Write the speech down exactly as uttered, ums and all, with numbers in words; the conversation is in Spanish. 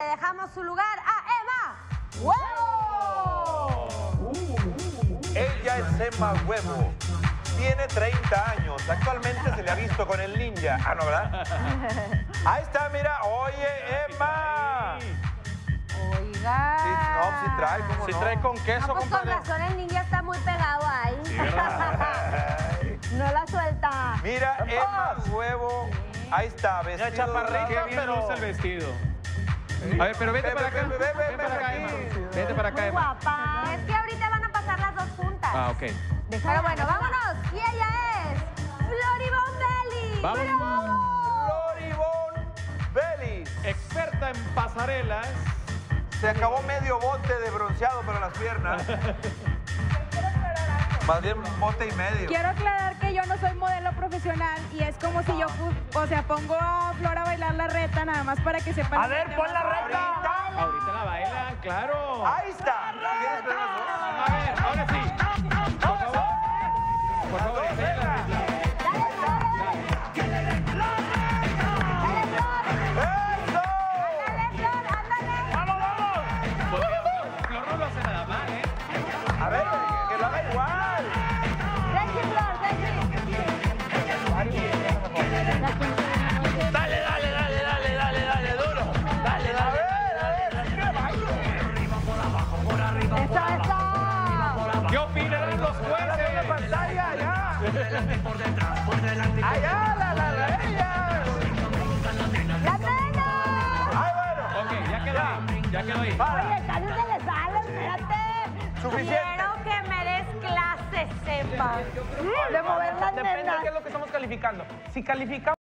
Le dejamos su lugar a Emma Huevo. Ella es Emma Huevo. Tiene treinta años. Actualmente se le ha visto con el ninja. Ah, ¿no, verdad? Ahí está, mira. Oye, Emma. Oiga. Sí, no, sí trae, ¿cómo Si no? trae con queso, No, pues con compadre. razón el ninja está muy pegado ahí. Sí, ¿verdad? No la suelta. Mira, Emma Huevo. Ahí está, Ya vestido. chaparrita, Qué bien pero... luce el vestido. A ver, pero vete Ven, para ven, acá. ven, ven, ven, Ven para acá, aquí. Emma. Vete para acá, Muy Emma. guapa. Es que ahorita van a pasar las dos juntas. Ah, ok. Pero bueno, vámonos. Y ella es Floribón Belli. Vamos. Floribón Belli. Experta en pasarelas. Se acabó medio bote de bronceado para las piernas. Más bien bote y medio. Quiero aclarar que yo no soy modelo profesional y es como si yo, pu- o sea, pongo a Flor a bailar la reta nada más para que sepan. A ver, pon la reta. Ahorita la bailan, claro. Ahí está. ¿Quieres ver las dos? A ver, ahora sí. Por favor. Por favor, enseña la reta. ¡Eso! Ándale, Flor, ándale. ¡Vamos, vamos! Flor no lo hace nada mal, ¿eh? A ver, que lo haga igual. Sexy, Flor, sexy. Dale, dale, dale, dale, dale, dale, duro. Dale, A dale. ver, a ver, que baile. Eso, eso. ¿Qué opinan los ¡Dale la jueces? pantalla, allá! ¡Allá, la, la, la, ella! ¡La nena! ¡Ay, bueno! Ok, ya quedó ahí. Ya quedó ahí. Para. Oye, casi se le sale, espérate. Suficiente. Quiero que me des clases, Emma. De mover las Depende de nenas. qué es lo que estamos calificando. Si calificamos...